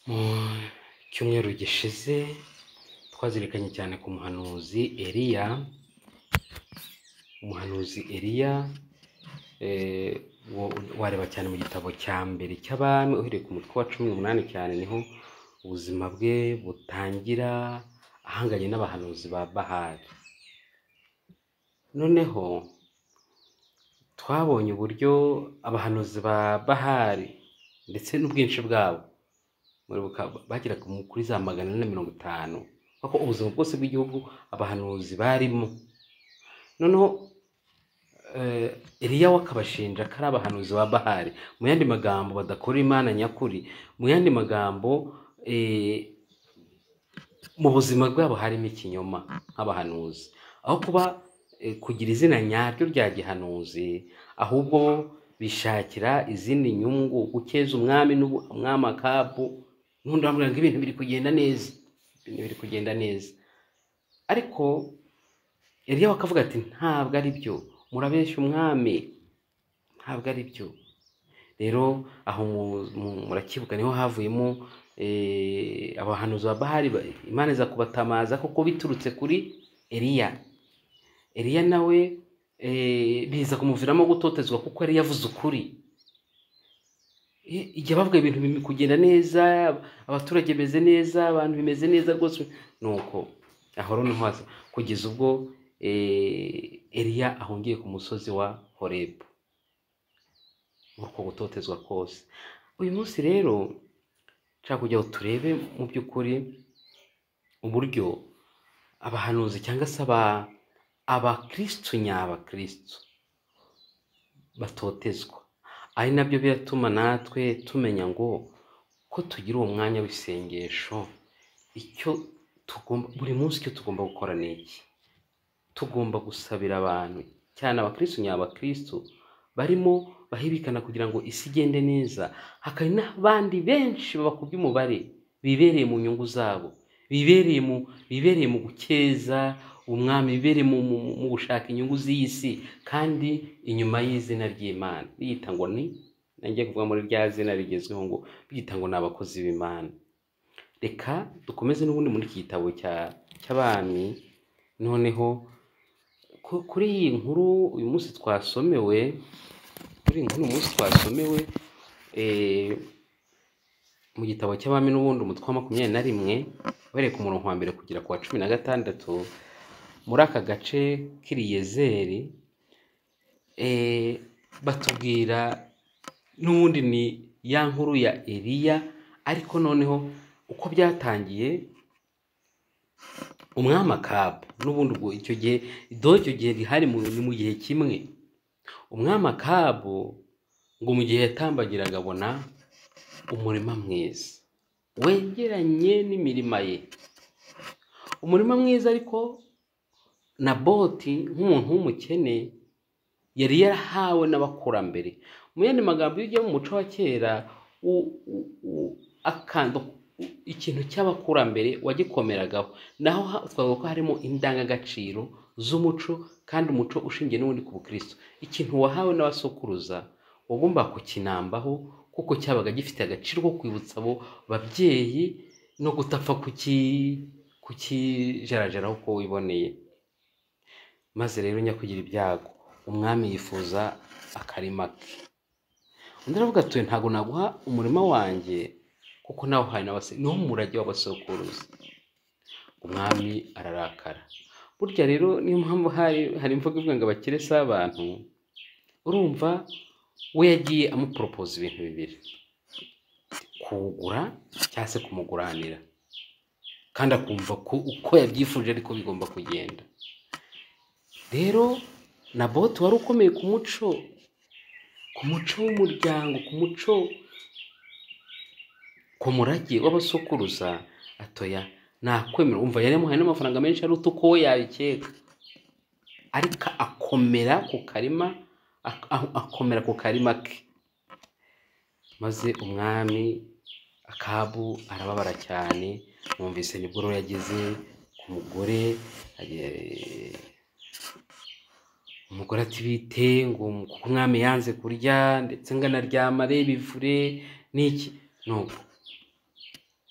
Mu cyumweru gishize twazirikanye cyane ku muhanuzi Eliya. Umuhanuzi Eliya wareba cyane mu gitabo cya mbere cy'abami uhereye ku mutwe wa 18 cyane niho ubuzima bwe butangira ahanganye n'abahanuzi ba Bahali. Noneho twabonye uburyo abahanuzi ba Bahali ndetse n'ubwinshi bwabo bagera kuri za 450, kuko ubuzima bwose bw'igihugu abahanuzi barimo. Noneho Eliya wakabashinja ko ari abahanuzi ba Bahali, mu yandi magambo badakora Imana nyakuri, mu yandi magambo mu buzima bwabo harimo ikinyoma nk'abahanuzi, aho kuba kugira izina nyaryo rya gihanuzi, ahubwo bishakira izindi nyungu, gukeza umwami n'umwami Akabu. N'undi bamubwira ngo ibintu biri kugenda neza, ariko Eliya wakavuga ati ntabwo ari byo, murabeshya umwami, ntabwo ari byo. Rero aho murakibuka niho havuyemo abahanuzi ba Bahali, Imana iza kubatamaza kuko biturutse kuri Eliya. Eliya nawe biza kumuviramo gutotezwa kuko yari yavuze ukuri. Igihe bavuga ibintu biri kugenda neza, abaturage beze neza, abantu bimeze neza rwose, nuko aho niho haza kugeza ubwo Eliya ahungiye ku musozi wa Horebu, uko gutotezwa kose. Uyu munsi rero nshaka kujya turebe mu by'ukuri uburyo abahanuzi cyangwa se abakristo nyabakristo batotezwa. Ari nabyo biratuma natwe tumenya ngo ko tugira uwo mwanya w'isengesho, icyo tugomba buri munsi, icyo tugomba gukora ni iki? Tugomba gusabira abantu cyane abakristo nyabakristo barimo bahibikana kugira ngo isi igende neza. Hakari n'abandi benshi babakubye umubare, bibereye mu nyungu zabo, bibereye mu gukeza umwami, bibereye mu gushaka inyungu z'isi, kandi inyuma y'izina ry'Imana biyita ngo nanjye kuvuga muri rya zina rigezweho ngo biyita ngo ni abakozi b'Imana. Reka dukomeze n'ubundi muri iki gitabo cy'abami. Noneho kuri iyi nkuru uyu munsi twasomewe, mu gitabo cy'abami n'ubundi umutwe wa 21 uhereye ku murongo wa mbere kugera ku wa 16, muri aka gace k'Iriyezeri batubwira n'ubundi ni ya nkuru ya Eliya, ariko noneho uko byatangiye. Umwami Akabu n'ubundi ubwo icyo gihe rihari mu gihe kimwe. Umwami Akabu ngo mu gihe yatambagiraga abona umurima mwiza wegeranye n'imirima ye, umurima mwiza, ariko Naboti nk'umuntu w'umukene yari yarahawe n'abakurambere. Mu yandi magambo, iyo ugiye mu muco wa kera, ikintu cy'abakurambere wagikomeragaho, naho twavuga ko harimo indangagaciro z'umuco, kandi umuco ushingiye n'ubundi ku Bukristo. Ikintu wahawe n'abasokuruza wagomba kukinambaho, kuko cyabaga gifite agaciro ko kwibutsa abo babyeyi no gutapfa kukijarajaraho uko wiboneye. Maze rero nyakugira ibyago, umwami yifuza akarima ke. Undi aravuga ati ntabwo naguha umurima wanjye kuko nawe uhaye niwo murage w'abasokuruza. Umwami ararakara. Burya rero niyo mpamvu hari imvugo ivuga ngo abakire si abantu. Urumva we yagiye amupropose ibintu bibiri: kuwugura cyangwa se kumuguranira, kandi akumva ko uko yabyifuje ariko bigomba kugenda. Rero Naboti wari ukomeye ku muco w'umuryango, ku murage w'abasokuruza, atoya nakwemera. Umva yari yamuhaye n'amafaranga menshi aruta uko we yabikeka, ariko akomera ku karima ke. Maze umwami Akabu arababara cyane. Mwumvise nibwo rero yageze ku mugore, umugore ati bite, ngo kuko umwami yanze kurya ndetse ngo anaryama areba ivure n'iki. Nuko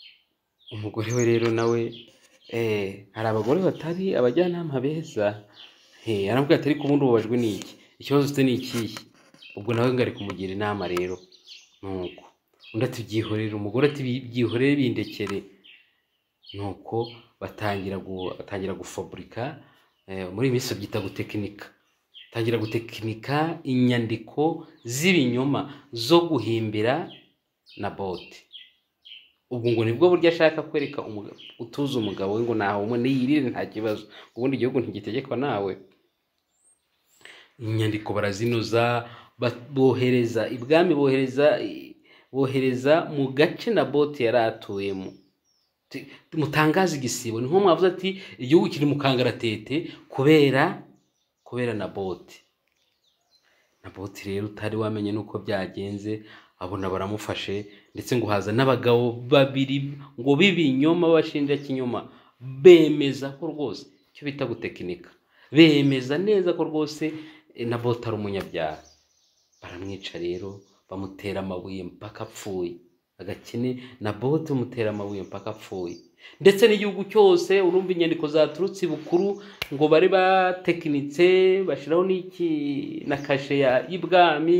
umugore we rero nawe hari abagore batari abajyanama beza. Arambwira ati ariko ubundi ubabajwe n'iki, ikibazo ufite ni ikihe? Ubwo nawe ngo ari kumugira inama rero. Nuko undi ati byihorere, umugore ati byihorere bindekere. Nuko batangira gufaburika, muri iyi minsi babyita gutekinika, tangira gutekinika inyandiko z'ibinyoma zo guhimbira Naboti. Ubwo ngo nibwo buryo ashaka kwereka utuza umugabo we ngo naho umwe niyirire nta kibazo, ubundi igihugu ntigitegekwa nawe. Inyandiko barazinoza, bohereza ibwami, bohereza mu gace Naboti yari atuyemo. Mutangaza igisibo, niho mwavuze ati igihugu kiri mu kangaratete kubera Naboti. Naboti rero utari wamenye nuko byagenze, abona baramufashe, ndetse ngo haza n'abagabo babiri ngo bibinyoma bashinja kinyoma, bemeza ko rwose cyo bita gutekinika, bemeza neza ko rwose Naboti ari umunyabyaha. Baramwica rero, bamutera amabuye mpaka apfuye. Agakene Naboti bamutera amabuye mpaka apfuye. Ndetse n'igihugu cyose urumva inyandiko zaturutse ibukuru ngo bari batekinitse bashiraho n'iki na kashe y'ibwami,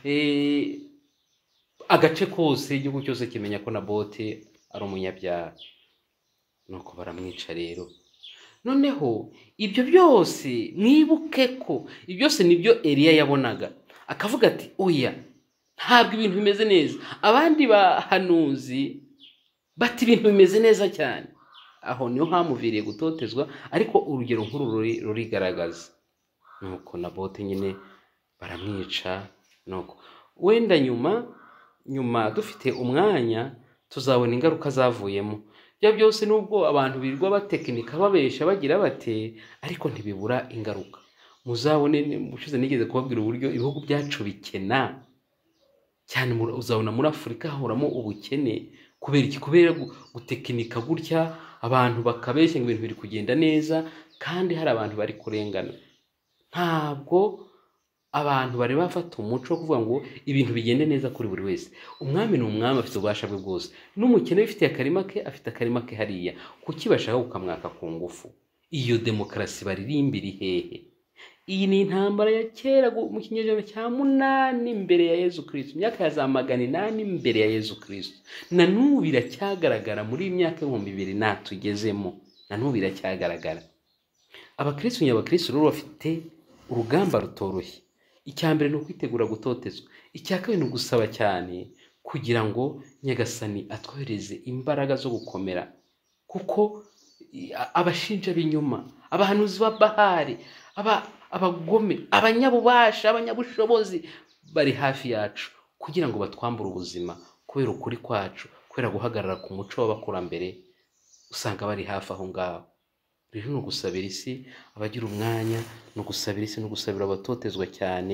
agace kose igihugu cyose kimenya ko Naboti ari umunyabyaha. Nuko baramwica rero. Noneho ibyo byose mwibuke ko ibyo byose nibyo Eliya yabonaga, akavuga ati oya, ntabwo ibintu bimeze neza. Abandi bahanuzi bati ibintu bimeze neza cyane. Aho niho hamuviriye gutotezwa, ariko urugero nkuru rurigaragaza. Nuko Naboti nyine baramwica. Nuko wenda nyuma dufite umwanya tuzabona ingaruka zavuyemo. Bya byose nubwo abantu birirwa batekinika babesha bagira bate, ariko ntibibura ingaruka. Muzabone mushize nigeze kubabwira uburyo ibihugu byacu bikena cyane. Uzabona muri Afurika hahoramo ubukene kubera iki? Kubera gutekinika gutya, abantu bakabeshya ngo ibintu biri kugenda neza kandi hari abantu bari kurengana. Ntabwo abantu bari bafata umuco wo kuvuga ngo ibintu bigende neza kuri buri wese. Umwami ni umwami, afite ububasha bwe bwose. N'umukene ufite akarima ke, afite akarima ke hariya. Kuki bashaka kukamwaka ku ngufu? Iyo demokarasi baririmbira hehe? Iyi ni intambara ya kera mu kinyejana cya 8 mbere ya Yezu Kristo, imyaka ya za 800 mbere ya Yezu Kristo. Na n'ubu biracyagaragara muri imyaka 2000 natugezemo, na n'ubu biracyagaragara. Abakristo nyabakristo rero bafite urugamba rutoroshye. Icyambere no kwitegura gutotezwa, icyakabiri no gusaba cyane kugira ngo Nyagasani atwohereze imbaraga zo gukomera, kuko abashinja b'inyuma, abahanuzi ba Bahari, abagome, abanyabubasha, abanyabushobozi bari hafi yacu kugira ngo batwambure ubuzima kubera ukuri kwacu, kubera guhagarara ku muco w'abakurambere. Usanga bari hafi aho ngaho. Rero no gusabira isi, abagira umwanya no gusabira isi, no gusabira abatotezwa cyane.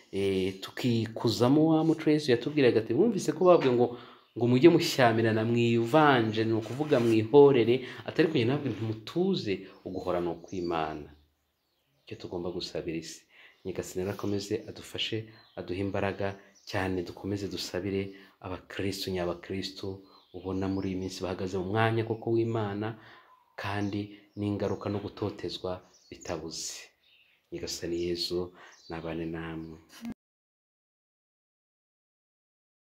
Tukikuzamo wa muco Yesu yatubwiraga ati mwumvise ko bavuga ngo mujye mushyamirana mwivanje, no kuvuga mwihorere, atari kunye nabwo ntimutuze, uguhora no kwimana. Icyo tugomba gusabira isi. Nyagasani rakomeze adufashe, aduha imbaraga cyane. Dukomeze dusabire abakristo nyabakristo ubona muri iyi minsi bahagaze mu mwanya koko w'Imana, kandi n'ingaruka no gutotezwa bitabuze. Nyagasani Yesu nabane namwe.